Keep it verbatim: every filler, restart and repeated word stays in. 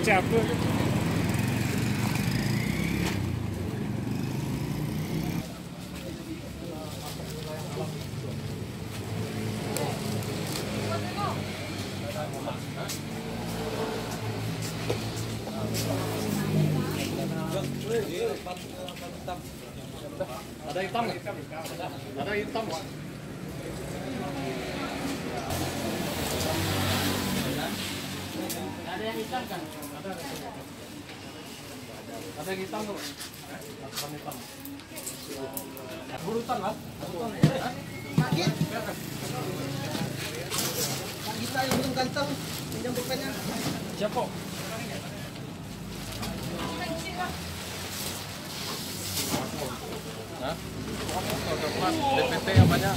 Jatuh. Ada hitam nggak? Ada hitam nggak? Ada yang hitam kan? Ada. Ada yang hitam tuh. Ada hitam. Burutan lah. Burutan. Sakit. Kita yang belum ganteng pinjam pulpennya. Siapa? Hah? D P T apanya?